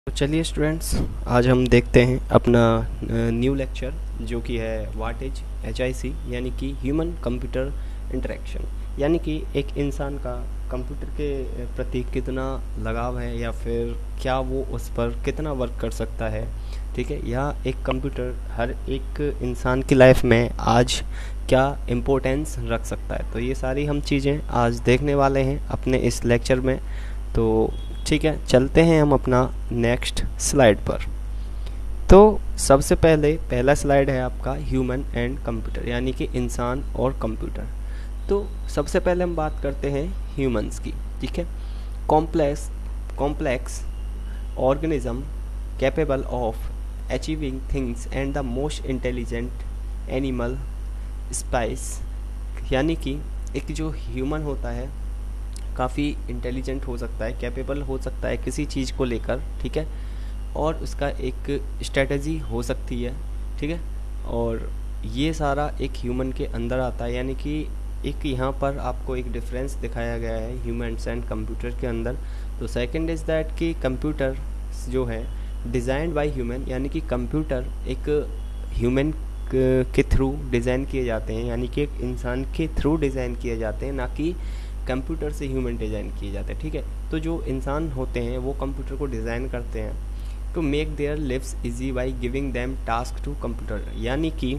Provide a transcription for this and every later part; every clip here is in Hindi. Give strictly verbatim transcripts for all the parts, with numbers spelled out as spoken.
तो चलिए स्टूडेंट्स, आज हम देखते हैं अपना न्यू लेक्चर जो कि है what is H I C यानी कि ह्यूमन कंप्यूटर इंटरेक्शन। यानी कि एक इंसान का कंप्यूटर के प्रति कितना लगाव है या फिर क्या वो उस पर कितना वर्क कर सकता है। ठीक है, या एक कंप्यूटर हर एक इंसान की लाइफ में आज क्या इम्पोर्टेंस रख सकता है। तो ये सारी हम चीज़ें आज देखने वाले हैं अपने इस लेक्चर में। तो ठीक है, चलते हैं हम अपना नेक्स्ट स्लाइड पर। तो सबसे पहले पहला स्लाइड है आपका ह्यूमन एंड कंप्यूटर यानी कि इंसान और कंप्यूटर। तो सबसे पहले हम बात करते हैं ह्यूमंस की। ठीक है, complex complex organism capable of achieving things and the most intelligent animal species. यानी कि एक जो ह्यूमन होता है काफ़ी इंटेलिजेंट हो सकता है, कैपेबल हो सकता है किसी चीज़ को लेकर। ठीक है, और उसका एक स्ट्रेटजी हो सकती है। ठीक है, और ये सारा एक ह्यूमन के अंदर आता है। यानी कि एक यहाँ पर आपको एक डिफरेंस दिखाया गया है ह्यूमन्स एंड कंप्यूटर के अंदर। तो सेकंड इज़ दैट कि कंप्यूटर जो है डिज़ाइंड बाय ह्यूमन, यानी कि कंप्यूटर एक ह्यूमन के थ्रू डिज़ाइन किए जाते हैं, यानी कि एक इंसान के थ्रू डिज़ाइन किए जाते हैं, ना कि कंप्यूटर से ह्यूमन डिज़ाइन किए जाते हैं। ठीक है, तो जो इंसान होते हैं वो कंप्यूटर को डिज़ाइन करते हैं to make their lives easy by giving them task to computer. यानी कि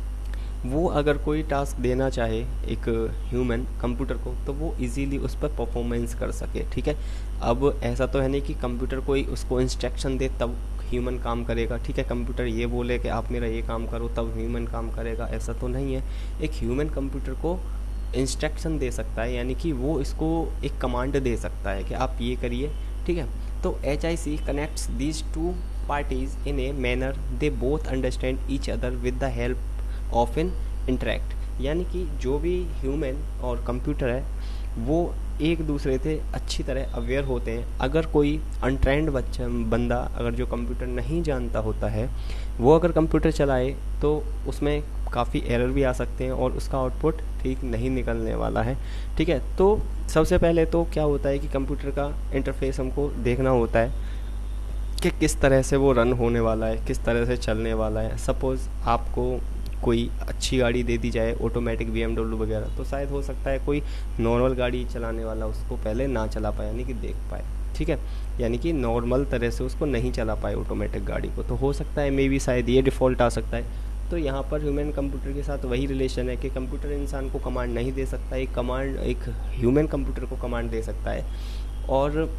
वो अगर कोई टास्क देना चाहे एक ह्यूमन कंप्यूटर को तो वो इजीली उस पर परफॉर्मेंस कर सके। ठीक है, अब ऐसा तो है नहीं कि कंप्यूटर कोई उसको इंस्ट्रक्शन दे तब ह्यूमन काम करेगा। ठीक है, कंप्यूटर ये बोले कि आप मेरा ये काम करो तब ह्यूमन काम करेगा, ऐसा तो नहीं है। एक ह्यूमन कंप्यूटर को इंस्ट्रक्शन दे सकता है, यानी कि वो इसको एक कमांड दे सकता है कि आप ये करिए। ठीक है, तो H I C connects these two parties in a manner they both understand each other with the help of an interact. यानी कि जो भी ह्यूमन और कंप्यूटर है वो एक दूसरे से अच्छी तरह अवेयर होते हैं। अगर कोई अनट्रेंड बच्चा बंदा अगर जो कंप्यूटर नहीं जानता होता है वो अगर कंप्यूटर चलाए तो उसमें काफ़ी एरर भी आ सकते हैं और उसका आउटपुट ठीक नहीं निकलने वाला है। ठीक है, तो सबसे पहले तो क्या होता है कि कंप्यूटर का इंटरफेस हमको देखना होता है कि किस तरह से वो रन होने वाला है, किस तरह से चलने वाला है। सपोज़ आपको कोई अच्छी गाड़ी दे दी जाए, ऑटोमेटिक बी एम डब्ल्यू वगैरह, तो शायद हो सकता है कोई नॉर्मल गाड़ी चलाने वाला उसको पहले ना चला पाए, यानी कि देख पाए। ठीक है, यानी कि नॉर्मल तरह से उसको नहीं चला पाए ऑटोमेटिक गाड़ी को, तो हो सकता है मे बी शायद ये डिफ़ॉल्ट आ सकता है। तो यहाँ पर ह्यूमन कंप्यूटर के साथ वही रिलेशन है कि कंप्यूटर इंसान को कमांड नहीं दे सकता, एक कमांड एक ह्यूमन कंप्यूटर को कमांड दे सकता है, और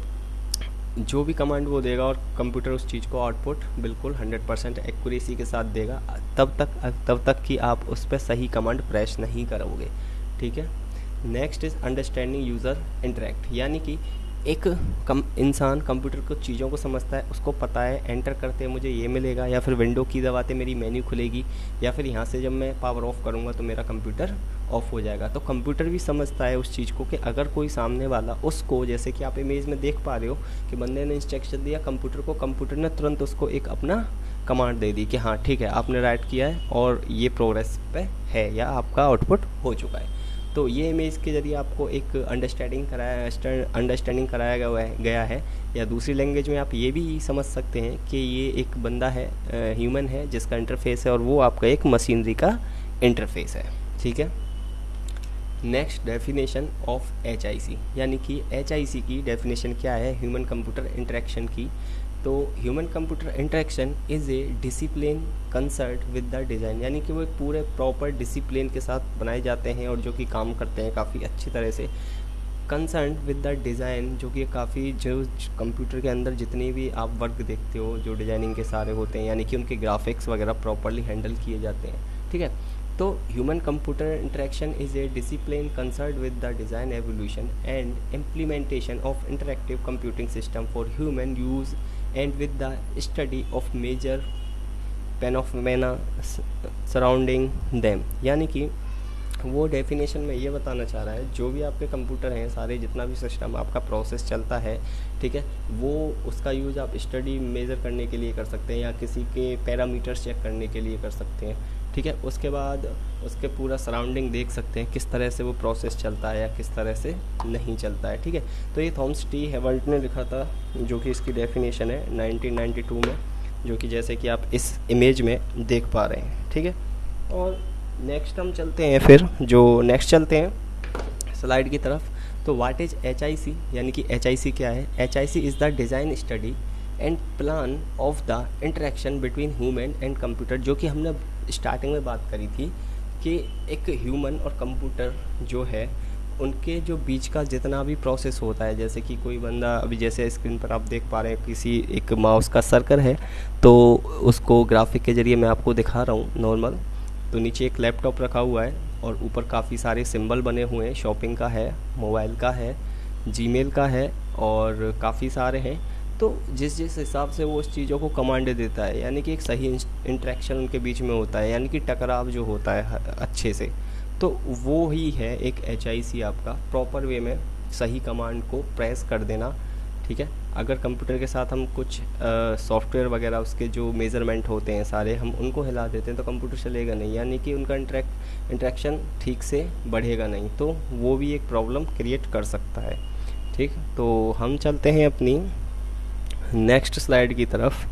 जो भी कमांड वो देगा और कंप्यूटर उस चीज़ को आउटपुट बिल्कुल हंड्रेड परसेंट एक्यूरेसी के साथ देगा, तब तक तब तक कि आप उस पर सही कमांड प्रेस नहीं करोगे। ठीक है, next is understanding user interact. यानी कि एक कम इंसान कंप्यूटर को चीज़ों को समझता है, उसको पता है एंटर करते मुझे ये मिलेगा, या फिर विंडो की दबाते मेरी मेन्यू खुलेगी, या फिर यहाँ से जब मैं पावर ऑफ करूँगा तो मेरा कंप्यूटर ऑफ हो जाएगा। तो कंप्यूटर भी समझता है उस चीज़ को कि अगर कोई सामने वाला उसको, जैसे कि आप इमेज में देख पा रहे हो कि बंदे ने इंस्ट्रक्शन दिया कंप्यूटर को, कंप्यूटर ने तुरंत उसको एक अपना कमांड दे दी कि हाँ ठीक है आपने राइट किया है और ये प्रोग्रेस पे है या आपका आउटपुट हो चुका है। तो ये इमेज के जरिए आपको एक अंडरस्टैंडिंग कराया अंडरस्टैंडिंग कराया गया है गया है या दूसरी लैंग्वेज में आप ये भी समझ सकते हैं कि ये एक बंदा है, ह्यूमन है जिसका इंटरफेस है और वो आपका एक मशीनरी का इंटरफेस है। ठीक है, next definition of H I C. यानी कि एच आई सी की डेफिनेशन क्या है ह्यूमन कंप्यूटर इंटरेक्शन की। तो human computer interaction is a discipline concert with the design. यानी कि वो एक पूरे प्रॉपर डिसिप्लिन के साथ बनाए जाते हैं और जो कि काम करते हैं काफ़ी अच्छी तरह से। कंसर्न विद द डिज़ाइन, जो कि काफ़ी जो कंप्यूटर के अंदर जितने भी आप वर्क देखते हो जो डिज़ाइनिंग के सारे होते हैं, यानी कि उनके ग्राफिक्स वगैरह प्रॉपरली हैंडल किए जाते हैं। ठीक है, तो human computer interaction is a discipline concert with the design evolution and implementation of interactive computing system for human use and with the study of major phenomena surrounding them। यानी कि वो डेफिनेशन में ये बताना चाह रहा है जो भी आपके कंप्यूटर हैं सारे, जितना भी सिस्टम आपका प्रोसेस चलता है, ठीक है, वो उसका यूज़ आप स्टडी मेज़र करने के लिए कर सकते हैं या किसी के पैरामीटर्स चेक करने के लिए कर सकते हैं। ठीक है। उसके बाद उसके पूरा सराउंडिंग देख सकते हैं किस तरह से वो प्रोसेस चलता है या किस तरह से नहीं चलता है, ठीक है। तो ये थॉमस टी हेवल्ट ने लिखा था, जो कि इसकी डेफिनेशन है नाइनटीन नाइंटी टू में, जो कि जैसे कि आप इस इमेज में देख पा रहे हैं, ठीक है। और नेक्स्ट हम चलते हैं, फिर जो नेक्स्ट चलते हैं स्लाइड की तरफ। तो what is H I C, यानी कि एच आई सी क्या है। H I C is the design study and plan of the interaction between human and computer, जो कि हमने स्टार्टिंग में बात करी थी कि एक ह्यूमन और कंप्यूटर जो है उनके जो बीच का जितना भी प्रोसेस होता है, जैसे कि कोई बंदा अभी जैसे स्क्रीन पर आप देख पा रहे हैं किसी एक माउस का सर्कल है, तो उसको ग्राफिक के ज़रिए मैं आपको दिखा रहा हूँ नॉर्मल। तो नीचे एक लैपटॉप रखा हुआ है और ऊपर काफ़ी सारे सिंबल बने हुए हैं, शॉपिंग का है, मोबाइल का है, जीमेल का है और काफ़ी सारे हैं। तो जिस जिस हिसाब से वो उस चीज़ों को कमांड देता है, यानी कि एक सही इंटरेक्शन उनके बीच में होता है, यानी कि टकराव जो होता है अच्छे से, तो वो ही है एक एच आई सी आपका प्रॉपर वे में सही कमांड को प्रेस कर देना, ठीक है। अगर कंप्यूटर के साथ हम कुछ सॉफ्टवेयर वगैरह उसके जो मेज़रमेंट होते हैं सारे हम उनको हिला देते हैं तो कंप्यूटर चलेगा नहीं, यानी कि उनका इंटरेक्ट इंटरेक्शन ठीक से बढ़ेगा नहीं, तो वो भी एक प्रॉब्लम क्रिएट कर सकता है, ठीक। तो हम चलते हैं अपनी नेक्स्ट स्लाइड की तरफ।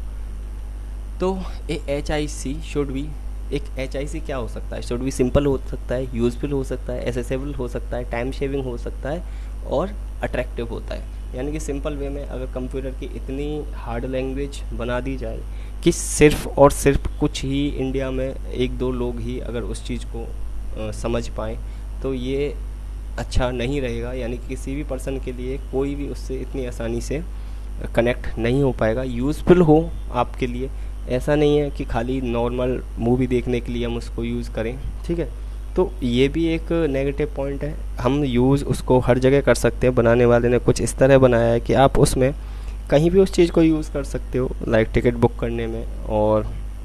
तो a H I C should be, एक एच आई सी क्या हो सकता है, शुड बी सिंपल हो सकता है, यूजफुल हो सकता है, एसेसेबल हो सकता है, टाइम सेविंग हो सकता है और अट्रैक्टिव होता है। यानी कि सिंपल वे में अगर कंप्यूटर की इतनी हार्ड लैंग्वेज बना दी जाए कि सिर्फ और सिर्फ कुछ ही इंडिया में एक दो लोग ही अगर उस चीज़ को आ, समझ पाएँ, तो ये अच्छा नहीं रहेगा। यानी कि किसी भी पर्सन के लिए कोई भी उससे इतनी आसानी से कनेक्ट नहीं हो पाएगा। यूज़फुल हो आपके लिए, ऐसा नहीं है कि खाली नॉर्मल मूवी देखने के लिए हम उसको यूज़ करें, ठीक है। तो ये भी एक नेगेटिव पॉइंट है, हम यूज़ उसको हर जगह कर सकते हैं। बनाने वाले ने कुछ इस तरह बनाया है कि आप उसमें कहीं भी उस चीज़ को यूज़ कर सकते हो, लाइक टिकट बुक करने में और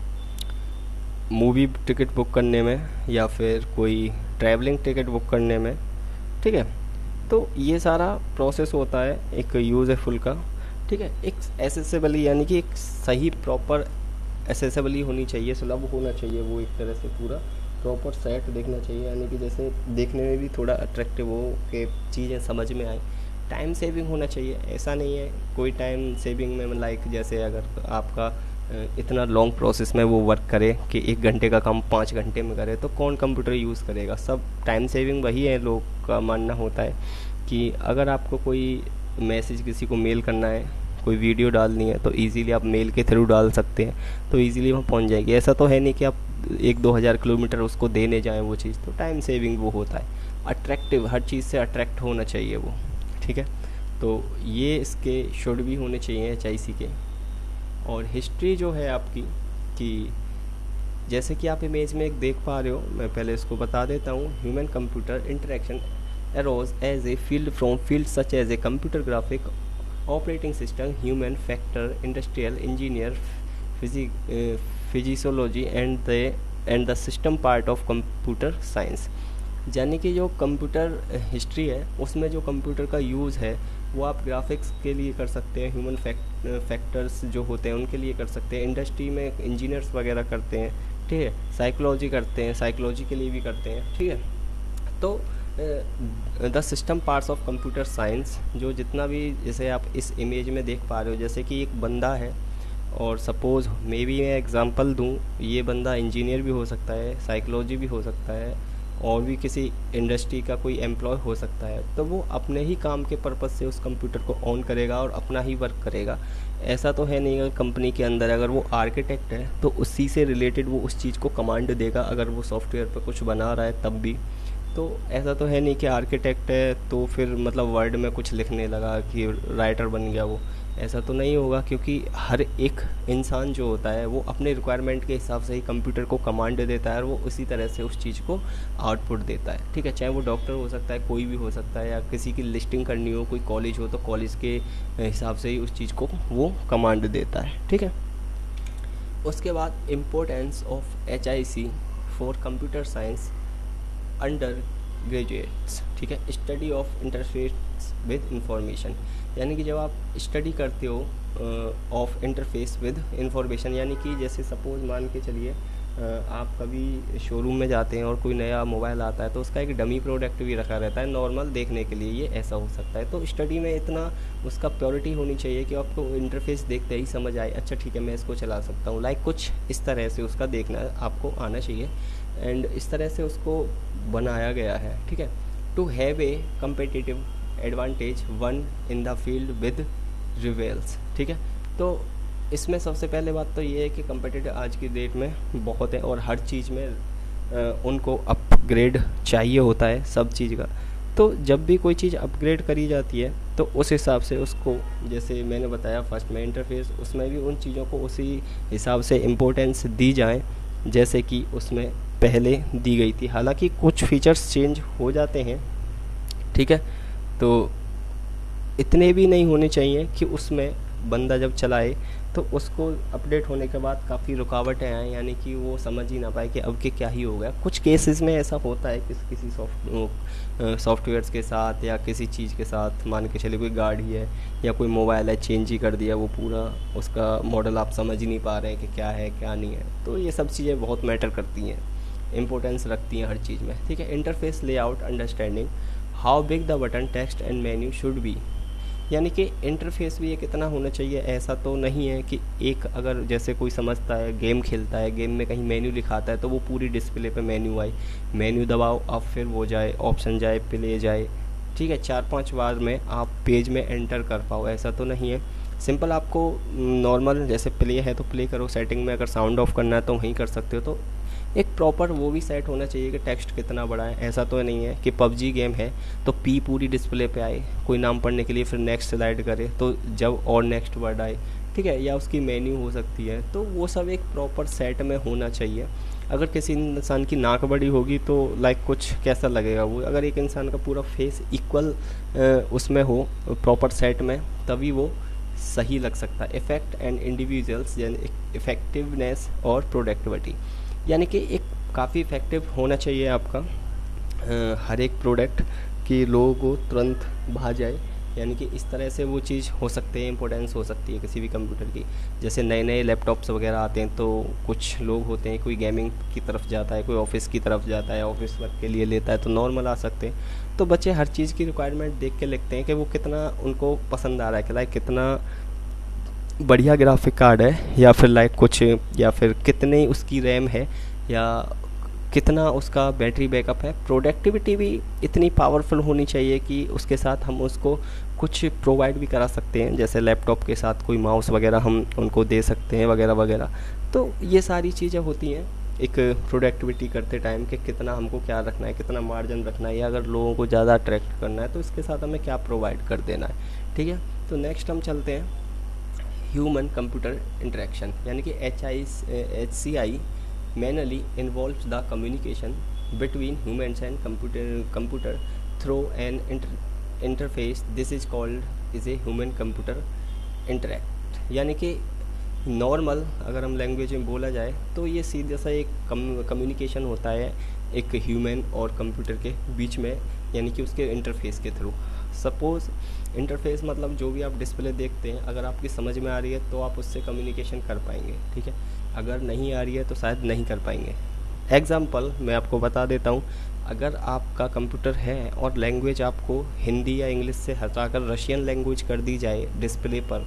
मूवी टिकट बुक करने में या फिर कोई ट्रैवलिंग टिकट बुक करने में, ठीक है। तो ये सारा प्रोसेस होता है एक यूज़फुल का, ठीक है। एक एसेसेबली, यानी कि एक सही प्रॉपर एसेसेबली होनी चाहिए, सुलभ होना चाहिए वो, एक तरह से पूरा प्रॉपर सेट देखना चाहिए, यानी कि जैसे देखने में भी थोड़ा अट्रैक्टिव हो कि चीज़ें समझ में आए। टाइम सेविंग होना चाहिए, ऐसा नहीं है कोई टाइम सेविंग में लाइक जैसे अगर आपका इतना लॉन्ग प्रोसेस में वो वर्क करे कि एक घंटे का काम पाँच घंटे में करे, तो कौन कंप्यूटर यूज़ करेगा। सब टाइम सेविंग वही है, लोग का मानना होता है कि अगर आपको कोई मैसेज किसी को मेल करना है, कोई वीडियो डालनी है, तो इजीली आप मेल के थ्रू डाल सकते हैं, तो इजीली वहाँ पहुँच जाएगी। ऐसा तो है नहीं कि आप एक दो हज़ार किलोमीटर उसको देने जाएं वो चीज़, तो टाइम सेविंग वो होता है। अट्रैक्टिव, हर चीज़ से अट्रैक्ट होना चाहिए वो, ठीक है। तो ये इसके शुड भी होने चाहिए एच आई सी के। और हिस्ट्री जो है आपकी, कि जैसे कि आप इमेज में एक देख पा रहे हो, मैं पहले इसको बता देता हूँ। Human computer interaction arose as a field from fields such as a computer graphic, operating system, human factor, industrial engineer, physic, uh, physiology and the and the system part of computer science। यानी कि जो कंप्यूटर हिस्ट्री है उसमें जो कंप्यूटर का यूज़ है वो आप ग्राफिक्स के लिए कर सकते हैं, ह्यूमन फैक्ट फैक्टर्स जो होते हैं उनके लिए कर सकते हैं, इंडस्ट्री में इंजीनियर्स वगैरह करते हैं, ठीक है, साइकोलॉजी करते हैं, साइकोलॉजी के लिए भी करते हैं, ठीक है। तो the system parts of computer science, जो जितना भी, जैसे आप इस इमेज में देख पा रहे हो, जैसे कि एक बंदा है और सपोज़ मे बी मैं एग्जांपल दूं, ये बंदा इंजीनियर भी हो सकता है, साइकोलॉजी भी हो सकता है और भी किसी इंडस्ट्री का कोई एम्प्लॉय हो सकता है। तो वो अपने ही काम के पर्पज़ से उस कंप्यूटर को ऑन करेगा और अपना ही वर्क करेगा। ऐसा तो है नहीं, अगर कंपनी के अंदर अगर वो आर्किटेक्ट है तो उसी से रिलेटेड वो उस चीज़ को कमांड देगा, अगर वो सॉफ्टवेयर पर कुछ बना रहा है तब भी। तो ऐसा तो है नहीं कि आर्किटेक्ट है तो फिर मतलब वर्ड में कुछ लिखने लगा कि राइटर बन गया वो, ऐसा तो नहीं होगा, क्योंकि हर एक इंसान जो होता है वो अपने रिक्वायरमेंट के हिसाब से ही कंप्यूटर को कमांड देता है और वो उसी तरह से उस चीज़ को आउटपुट देता है, ठीक है। चाहे वो डॉक्टर हो सकता है, कोई भी हो सकता है, या किसी की लिस्टिंग करनी हो, कोई कॉलेज हो तो कॉलेज के हिसाब से ही उस चीज़ को वो कमांड देता है, ठीक है। उसके बाद importance of H I C for computer science undergraduates, ठीक है। Study of interface with information, यानी कि जब आप स्टडी करते हो ऑफ इंटरफेस विद इंफॉर्मेशन, यानी कि जैसे सपोज मान के चलिए आप कभी शोरूम में जाते हैं और कोई नया मोबाइल आता है तो उसका एक डमी प्रोडक्ट भी रखा रहता है नॉर्मल देखने के लिए, ये ऐसा हो सकता है। तो स्टडी में इतना उसका प्योरिटी होनी चाहिए कि आपको इंटरफेस देखते ही समझ आए, अच्छा ठीक है मैं इसको चला सकता हूँ, लाइक कुछ इस तरह से उसका देखना आपको आना चाहिए। एंड इस तरह से उसको बनाया गया है, ठीक है। To have a competitive advantage one in the field with rivals, ठीक है। तो इसमें सबसे पहले बात तो ये है कि कम्पिटिटिव आज की डेट में बहुत है और हर चीज़ में आ, उनको अपग्रेड चाहिए होता है सब चीज़ का। तो जब भी कोई चीज़ अपग्रेड करी जाती है तो उस हिसाब से उसको, जैसे मैंने बताया फर्स्ट में इंटरफेस, उसमें भी उन चीज़ों को उसी हिसाब से इम्पोर्टेंस दी जाए जैसे कि उसमें पहले दी गई थी। हालांकि कुछ फीचर्स चेंज हो जाते हैं, ठीक है, तो इतने भी नहीं होने चाहिए कि उसमें बंदा जब चलाए तो उसको अपडेट होने के बाद काफ़ी रुकावटें आएँ, यानी कि वो समझ ही ना पाए कि अब के क्या ही हो गया। कुछ केसेस में ऐसा होता है कि किसी सॉफ्ट सॉफ्टवेयर्स के साथ या किसी चीज़ के साथ, मान के चले कोई गाड़ी है या कोई मोबाइल है चेंज ही कर दिया, वो पूरा उसका मॉडल आप समझ ही नहीं पा रहे हैं कि क्या है क्या नहीं है। तो ये सब चीज़ें बहुत मैटर करती हैं, इंपॉर्टेंस रखती हैं हर चीज़ में, ठीक है। Interface layout understanding how big the button text and menu should be, यानी कि इंटरफेस भी ये कितना होना चाहिए। ऐसा तो नहीं है कि एक, अगर जैसे कोई समझता है गेम खेलता है, गेम में कहीं मेन्यू लिखाता है तो वो पूरी डिस्प्ले पे मेन्यू आए, मेन्यू दबाओ अब फिर वो जाए, ऑप्शन जाए, प्ले जाए, ठीक है, चार पांच बार में आप पेज में एंटर कर पाओ, ऐसा तो नहीं है। सिंपल आपको नॉर्मल जैसे प्ले है तो प्ले करो, सेटिंग में अगर साउंड ऑफ करना है तो वहीं कर सकते हो। तो एक प्रॉपर वो भी सेट होना चाहिए कि टेक्स्ट कितना बड़ा है। ऐसा तो नहीं है कि पबजी गेम है तो पी पूरी डिस्प्ले पे आए, कोई नाम पढ़ने के लिए फिर नेक्स्ट स्लाइड करे तो जब और नेक्स्ट वर्ड आए, ठीक है, या उसकी मेन्यू हो सकती है। तो वो सब एक प्रॉपर सेट में होना चाहिए। अगर किसी इंसान की नाक बड़ी होगी तो लाइक कुछ कैसा लगेगा वो, अगर एक इंसान का पूरा फेस इक्वल उसमें हो प्रॉपर सेट में तभी वो सही लग सकता है। इफेक्ट एंड इंडिविजुअल्स यानी इफेक्टिवनेस और प्रोडक्टिविटी, यानी कि एक काफ़ी इफ़ेक्टिव होना चाहिए आपका आ, हर एक प्रोडक्ट कि लोगों को तुरंत भा जाए, यानी कि इस तरह से वो चीज़ हो सकती है, इंपॉर्टेंस हो सकती है किसी भी कंप्यूटर की। जैसे नए नए लैपटॉप्स वगैरह आते हैं तो कुछ लोग होते हैं, कोई गेमिंग की तरफ जाता है, कोई ऑफिस की तरफ जाता है, ऑफिस वर्क के लिए लेता है तो नॉर्मल आ सकते हैं। तो बच्चे हर चीज़ की रिक्वायरमेंट देख के लिखते हैं कि वो कितना उनको पसंद आ रहा है, कि लाइक कितना बढ़िया ग्राफिक कार्ड है, या फिर लाइक कुछ, या फिर कितनी उसकी रैम है, या कितना उसका बैटरी बैकअप है। प्रोडक्टिविटी भी इतनी पावरफुल होनी चाहिए कि उसके साथ हम उसको कुछ प्रोवाइड भी करा सकते हैं, जैसे लैपटॉप के साथ कोई माउस वगैरह हम उनको दे सकते हैं वगैरह वगैरह। तो ये सारी चीज़ें होती हैं एक प्रोडक्टिविटी करते टाइम कि कितना हमको क्या रखना है, कितना मार्जिन रखना है, या अगर लोगों को ज़्यादा अट्रैक्ट करना है तो इसके साथ हमें क्या प्रोवाइड कर देना है, ठीक है। तो नेक्स्ट हम चलते हैं ह्यूमन कंप्यूटर इंटरेक्शन, यानी कि H I H C I manually involves the communication between humans and computer computer through an inter, interface. This is called is a human computer interact, यानी कि नॉर्मल अगर हम लैंग्वेज में बोला जाए तो ये सीधा सा एक कम्युनिकेशन होता है एक ह्यूमन और कंप्यूटर के बीच में, यानी कि उसके इंटरफेस के थ्रू। सपोज़ इंटरफेस मतलब जो भी आप डिस्प्ले देखते हैं, अगर आपकी समझ में आ रही है तो आप उससे कम्युनिकेशन कर पाएंगे, ठीक है, अगर नहीं आ रही है तो शायद नहीं कर पाएंगे। एग्जाम्पल मैं आपको बता देता हूँ, अगर आपका कंप्यूटर है और लैंग्वेज आपको हिंदी या इंग्लिश से हटाकर रशियन लैंग्वेज कर दी जाए डिस्प्ले पर,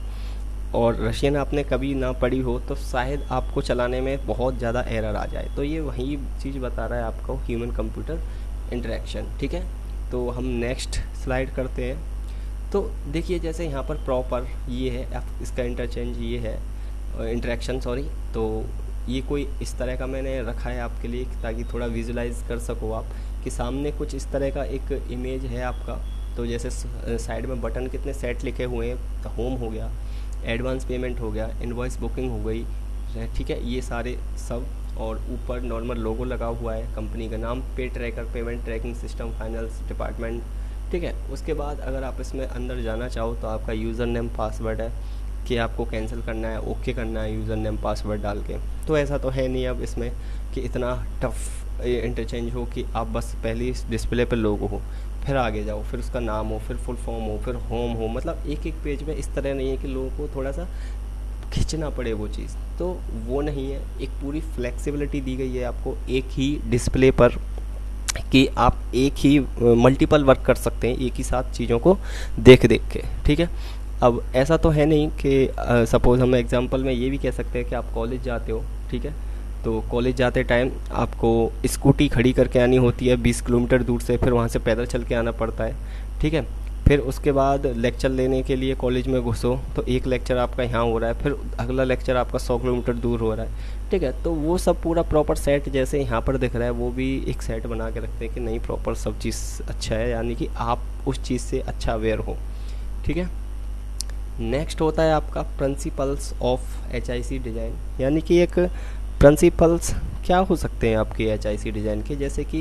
और रशियन आपने कभी ना पढ़ी हो तो शायद आपको चलाने में बहुत ज़्यादा एरर आ जाए। तो ये वही चीज़ बता रहा है आपको ह्यूमन कंप्यूटर इंटरेक्शन, ठीक है। तो हम नेक्स्ट स्लाइड करते हैं। तो देखिए जैसे यहाँ पर प्रॉपर ये है, इसका इंटरचेंज ये है, इंटरेक्शन सॉरी। तो ये कोई इस तरह का मैंने रखा है आपके लिए ताकि थोड़ा विजुलाइज कर सको आप कि सामने कुछ इस तरह का एक इमेज है आपका। तो जैसे साइड में बटन कितने सेट लिखे हुए हैं, तो होम हो गया, एडवांस पेमेंट हो गया, इनवॉइस बुकिंग हो गई, ठीक है, ये सारे सब, और ऊपर नॉर्मल लोगो लगा हुआ है कंपनी का नाम, pay tracker, payment tracking system, finance department, ठीक है। उसके बाद अगर आप इसमें अंदर जाना चाहो तो आपका यूज़र नेम पासवर्ड है कि आपको कैंसिल करना है, ओके करना है यूज़र नेम पासवर्ड डाल के। तो ऐसा तो है नहीं अब इसमें कि इतना टफ इंटरचेंज हो कि आप बस पहली डिस्प्ले पर लोगो हो, फिर आगे जाओ, फिर उसका नाम हो, फिर फुल फॉर्म हो, फिर होम हो, मतलब एक एक पेज में इस तरह नहीं है कि लोगों को थोड़ा सा खींचना पड़े वो चीज़, तो वो नहीं है। एक पूरी फ्लेक्सिबिलिटी दी गई है आपको एक ही डिस्प्ले पर कि आप एक ही मल्टीपल वर्क कर सकते हैं एक ही साथ चीज़ों को देख देख के, ठीक है। अब ऐसा तो है नहीं कि सपोज़ हम एग्जांपल में ये भी कह सकते हैं कि आप कॉलेज जाते हो, ठीक है, तो कॉलेज जाते टाइम आपको स्कूटी खड़ी करके आनी होती है बीस किलोमीटर दूर से, फिर वहाँ से पैदल चल के आना पड़ता है, ठीक है। फिर उसके बाद लेक्चर लेने के लिए कॉलेज में घुसो तो एक लेक्चर आपका यहाँ हो रहा है, फिर अगला लेक्चर आपका सौ किलोमीटर दूर हो रहा है, ठीक है। तो वो सब पूरा प्रॉपर सेट जैसे यहाँ पर दिख रहा है वो भी एक सेट बना के रखते हैं कि नहीं प्रॉपर सब चीज़ अच्छा है, यानी कि आप उस चीज़ से अच्छा अवेयर हो, ठीक है। नेक्स्ट होता है आपका principles of H I C design, यानी कि एक प्रिंसिपल्स क्या हो सकते हैं आपके एच आई सी डिज़ाइन के, जैसे कि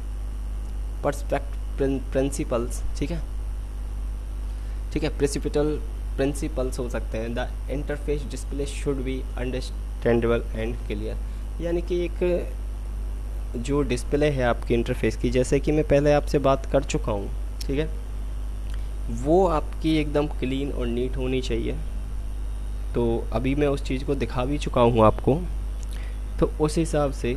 पर्सपेक्ट प्रिंसिपल्स, ठीक है, ठीक है, प्रिंसिपल प्रिंसिपल्स हो सकते हैं। The interface display should be understandable and clear, यानी कि एक जो डिस्प्ले है आपकी इंटरफेस की, जैसे कि मैं पहले आपसे बात कर चुका हूँ, ठीक है, वो आपकी एकदम क्लीन और नीट होनी चाहिए। तो अभी मैं उस चीज़ को दिखा भी चुका हूँ आपको, तो उस हिसाब से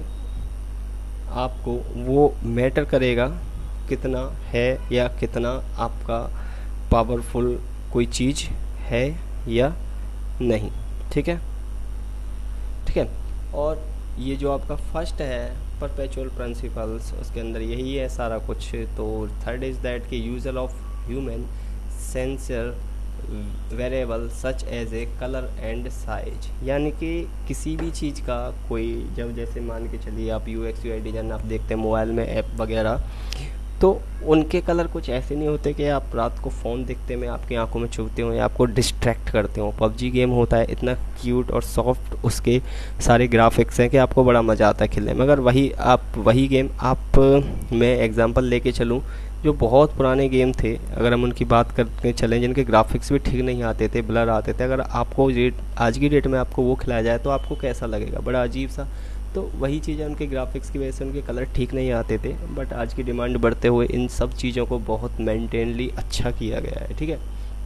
आपको वो मैटर करेगा कितना है या कितना आपका पावरफुल कोई चीज़ है या नहीं, ठीक है, ठीक है। और ये जो आपका फर्स्ट है परपेचुअल प्रिंसिपल्स, उसके अंदर यही है सारा कुछ। तो थर्ड इज़ दैट कि user of human sensor variable such as a colour and size, यानी कि किसी भी चीज़ का कोई, जब जैसे मान के चलिए आप U X U I design आप देखते हैं मोबाइल में ऐप वगैरह, तो उनके कलर कुछ ऐसे नहीं होते कि आप रात को फ़ोन देखते में आपकी आंखों में चुभते हो या आपको डिस्ट्रैक्ट करते हो। पबजी गेम होता है इतना क्यूट और सॉफ्ट, उसके सारे ग्राफिक्स हैं कि आपको बड़ा मज़ा आता है खेलने में। मगर वही आप वही गेम आप मैं एग्जांपल लेके चलूँ जो बहुत पुराने गेम थे, अगर हम उनकी बात करते चलें जिनके ग्राफिक्स भी ठीक नहीं आते थे, ब्लर आते थे, अगर आपको आज की डेट में आपको वो खिलाया जाए तो आपको कैसा लगेगा, बड़ा अजीब सा। तो वही चीज़ है, उनके ग्राफिक्स की वजह से उनके कलर ठीक नहीं आते थे, बट आज की डिमांड बढ़ते हुए इन सब चीज़ों को बहुत मेंटेनली अच्छा किया गया है, ठीक है।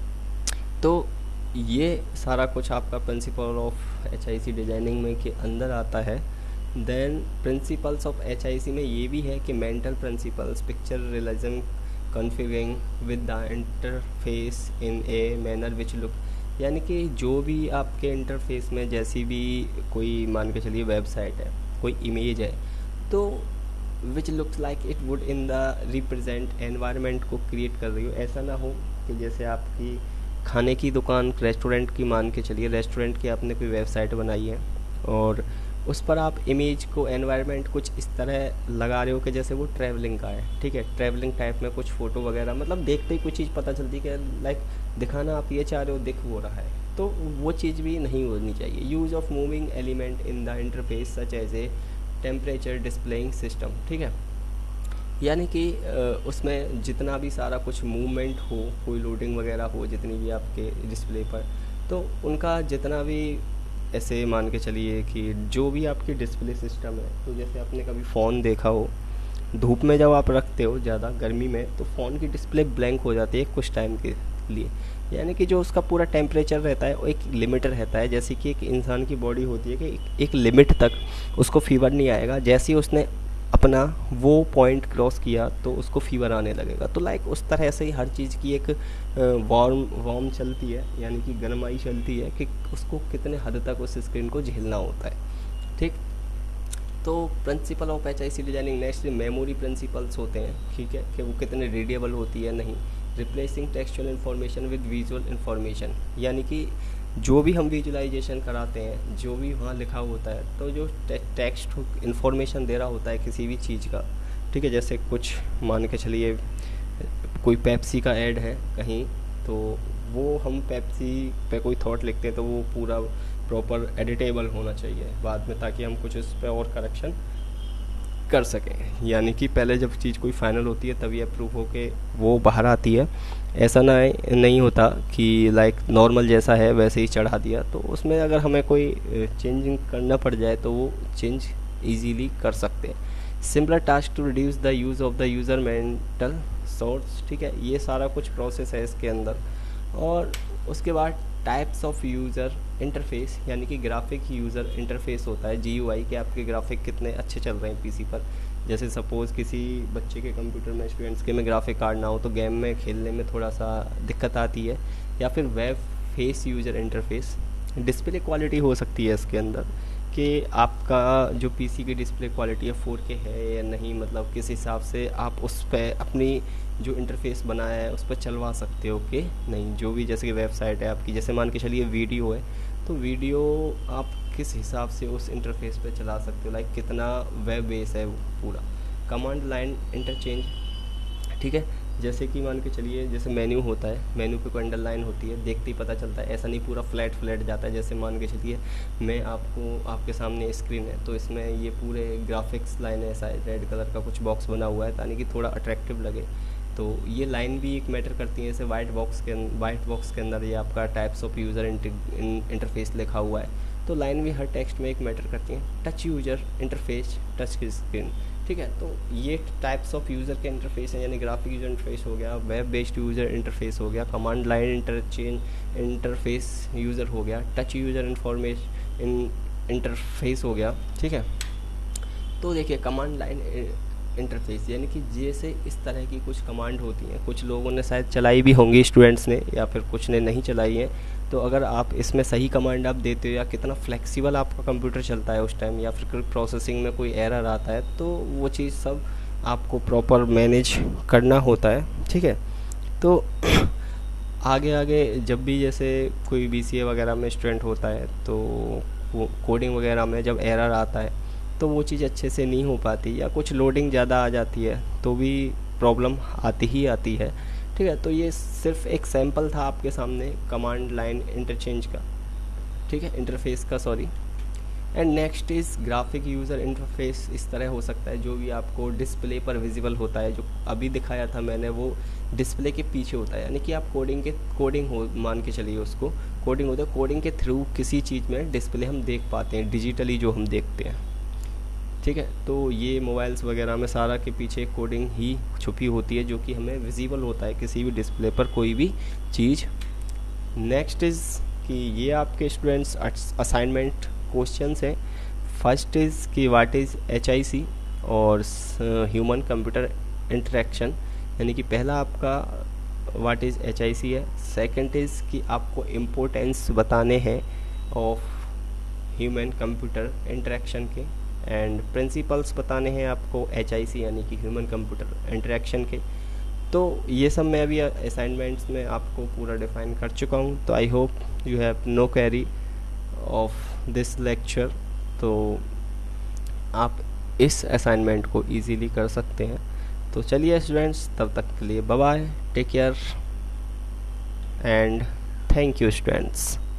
तो ये सारा कुछ आपका principle of H I C designing में के अंदर आता है। Then principles of H I C में ये भी है कि mental principles picture realism configuring with the interface in a manner which look, यानी कि जो भी आपके इंटरफेस में जैसी भी कोई मान के चलिए वेबसाइट है, कोई इमेज है, तो which looks like it would in the represent environment को क्रिएट कर रही हो। ऐसा ना हो कि जैसे आपकी खाने की दुकान रेस्टोरेंट की मान के चलिए, रेस्टोरेंट की आपने कोई वेबसाइट बनाई है और उस पर आप इमेज को एनवायरनमेंट कुछ इस तरह लगा रहे हो कि जैसे वो ट्रैवलिंग का है, ठीक है, ट्रैवलिंग टाइप में कुछ फ़ोटो वगैरह, मतलब देखते ही कुछ चीज़ पता चलती है कि लाइक दिखाना आप ये चाह रहे हो, दिख हो रहा है, तो वो चीज़ भी नहीं होनी चाहिए। Use of moving element in the interface such as a temperature displaying system, ठीक है, यानी कि उसमें जितना भी सारा कुछ मूवमेंट हो, कोई लोडिंग वगैरह हो जितनी भी आपके डिस्प्ले पर, तो उनका जितना भी ऐसे मान के चलिए कि जो भी आपकी डिस्प्ले सिस्टम है, तो जैसे आपने कभी फ़ोन देखा हो, धूप में जब आप रखते हो ज़्यादा गर्मी में, तो फ़ोन की डिस्प्ले ब्लैंक हो जाती है कुछ टाइम के लिए, यानी कि जो उसका पूरा टेम्परेचर रहता है वो एक लिमिट रहता है। जैसे कि एक इंसान की बॉडी होती है कि एक, एक लिमिट तक उसको फीवर नहीं आएगा, जैसे ही उसने अपना वो पॉइंट क्रॉस किया तो उसको फीवर आने लगेगा। तो लाइक उस तरह से ही हर चीज़ की एक वार्म वार्म चलती है, यानी कि गर्माई चलती है कि उसको कितने हद तक उस स्क्रीन को झेलना होता है, ठीक। तो principle of H I C designing next memory principles होते हैं, ठीक है, कि वो कितने रीडेबल होती है नहीं। Replacing textual information with visual information, यानी कि जो भी हम विजुअलाइजेशन कराते हैं, जो भी वहाँ लिखा होता है, तो जो टेक्स्ट इन्फॉर्मेशन दे रहा होता है किसी भी चीज़ का, ठीक है, जैसे कुछ मान के चलिए कोई पेप्सी का ऐड है कहीं, तो वो हम पेप्सी पे कोई थॉट लिखते हैं तो वो पूरा प्रॉपर एडिटेबल होना चाहिए बाद में, ताकि हम कुछ उस पर और करेक्शन कर सकें। यानी कि पहले जब चीज़ कोई फाइनल होती है तभी अप्रूव होके वो बाहर आती है, ऐसा ना नहीं होता कि लाइक नॉर्मल जैसा है वैसे ही चढ़ा दिया। तो उसमें अगर हमें कोई चेंजिंग करना पड़ जाए तो वो चेंज इजीली कर सकते हैं। Similar task to reduce the use of the user mental source, ठीक है, ये सारा कुछ प्रोसेस है इसके अंदर। और उसके बाद टाइप्स ऑफ यूज़र इंटरफेस यानी कि ग्राफिक यूज़र इंटरफेस होता है, जी यू आई, कि आपके ग्राफिक कितने अच्छे चल रहे हैं पीसी पर। जैसे सपोज़ किसी बच्चे के कंप्यूटर में, स्टूडेंट्स के में ग्राफिक कार्ड ना हो तो गेम में खेलने में थोड़ा सा दिक्कत आती है। या फिर web face user interface, display quality हो सकती है इसके अंदर कि आपका जो पीसी की डिस्प्ले क्वालिटी है फोर के है या नहीं, मतलब किस हिसाब से आप उस पर अपनी जो इंटरफेस बनाया है उस पर चलवा सकते हो कि नहीं। जो भी जैसे कि वेबसाइट है आपकी, जैसे मान के चलिए वीडियो है, तो वीडियो आप किस हिसाब से उस इंटरफेस पे चला सकते हो, लाइक कितना वेब बेस है वो पूरा। कमांड लाइन इंटरचेंज, ठीक है, जैसे कि मान के चलिए जैसे मेन्यू होता है, मेन्यू पे कोई अंडरलाइन होती है, देखते ही पता चलता है, ऐसा नहीं पूरा फ्लैट फ्लैट जाता है। जैसे मान के चलिए मैं आपको, आपके सामने स्क्रीन है तो इसमें ये पूरे ग्राफिक्स लाइन ऐसा है, रेड कलर का कुछ बॉक्स बना हुआ है ताकि कि थोड़ा अट्रैक्टिव लगे। तो ये लाइन भी एक मैटर करती है। जैसे वाइट बॉक्स के वाइट बॉक्स के अंदर ये आपका टाइप्स ऑफ यूज़र इंटरफेस लिखा हुआ है, तो लाइन भी हर टेक्स्ट में एक मैटर करती है। Touch user interface, touch screen, ठीक है। तो ये टाइप्स ऑफ यूज़र के इंटरफेस हैं, यानी ग्राफिक यूज़र इंटरफेस हो गया, वेब बेस्ड यूज़र इंटरफेस हो गया, command line interchange interface user हो गया, टच यूज़र इंफॉर्मेशन इंटरफेस हो गया, ठीक है। तो देखिए कमांड लाइन इंटरफेस यानी कि जैसे इस तरह की कुछ कमांड होती हैं, कुछ लोगों ने शायद चलाई भी होंगी स्टूडेंट्स ने, या फिर कुछ ने नहीं चलाई है। तो अगर आप इसमें सही कमांड आप देते हो या कितना फ्लेक्सिबल आपका कंप्यूटर चलता है उस टाइम, या फिर कोई प्रोसेसिंग में कोई एरर आता है, तो वो चीज़ सब आपको प्रॉपर मैनेज करना होता है, ठीक है। तो आगे आगे जब भी जैसे कोई बी सी ए वगैरह में स्टूडेंट होता है तो वो कोडिंग वगैरह में जब एरर आता है तो वो चीज़ अच्छे से नहीं हो पाती, या कुछ लोडिंग ज़्यादा आ जाती है तो भी प्रॉब्लम आती ही आती है, ठीक है। तो ये सिर्फ एक सैंपल था आपके सामने कमांड लाइन इंटरचेंज का, ठीक है, इंटरफेस का, sorry. And next is graphic user interface. इस तरह हो सकता है जो भी आपको डिस्प्ले पर विजिबल होता है, जो अभी दिखाया था मैंने वो डिस्प्ले के पीछे होता है, यानी कि आप कोडिंग के कोडिंग हो मान के चलिए उसको, कोडिंग होता है, कोडिंग के थ्रू किसी चीज़ में डिस्प्ले हम देख पाते हैं, डिजिटली जो हम देखते हैं, ठीक है। तो ये मोबाइल्स वगैरह में सारा के पीछे कोडिंग ही छुपी होती है जो कि हमें विजिबल होता है किसी भी डिस्प्ले पर कोई भी चीज़। नेक्स्ट इज़ कि ये आपके स्टूडेंट्स असाइनमेंट क्वेश्चंस हैं। फर्स्ट इज़ कि what is H I C और ह्यूमन कंप्यूटर इंटरेक्शन, यानी कि पहला आपका what is H I C है। सेकंड इज़ कि आपको इम्पोर्टेंस बताने हैं ऑफ ह्यूमन कंप्यूटर इंटरेक्शन के, एंड प्रिंसिपल्स बताने हैं आपको एच आई सी यानी कि ह्यूमन कंप्यूटर इंटरेक्शन के। तो ये सब मैं अभी असाइनमेंट्स में आपको पूरा डिफाइन कर चुका हूँ। तो I hope you have no query of this lecture. तो आप इस असाइनमेंट को इजीली कर सकते हैं। तो चलिए स्टूडेंट्स, तब तक के लिए bye bye, take care and thank you students.